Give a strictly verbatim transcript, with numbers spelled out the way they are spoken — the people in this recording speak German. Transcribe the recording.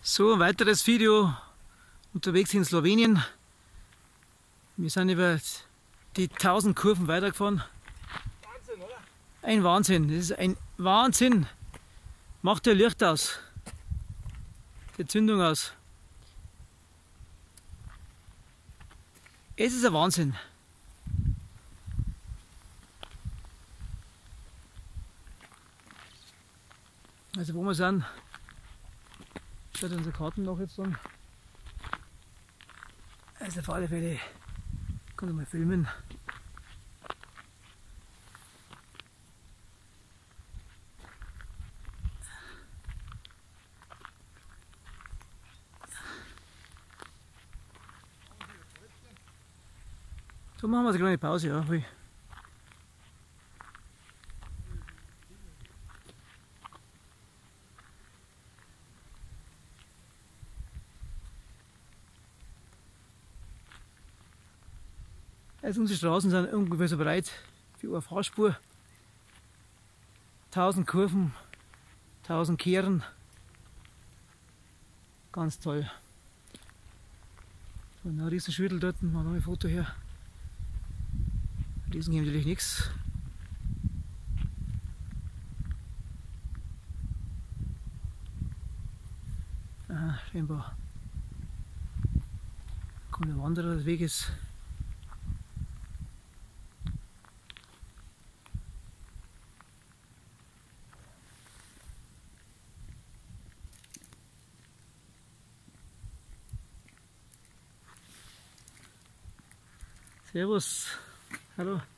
So, ein weiteres Video unterwegs in Slowenien. Wir sind über die tausend Kurven weitergefahren. Wahnsinn, oder? Ein Wahnsinn, das ist ein Wahnsinn. Macht der Licht aus, die Zündung aus. Es ist ein Wahnsinn. Also wo wir sind, schaut unsere Karten noch jetzt an. Also auf alle Fälle kann ich mal filmen. So machen wir eine kleine Pause, ja. Also unsere Straßen sind ungefähr so breit wie eine Fahrspur. tausend Kurven, tausend Kehren. Ganz toll. So, ein riesen Schüttel dort, machen wir noch ein Foto her. Riesen geben natürlich nichts. Aha, scheinbar kommt der Wanderer des Weges. Servus, hallo.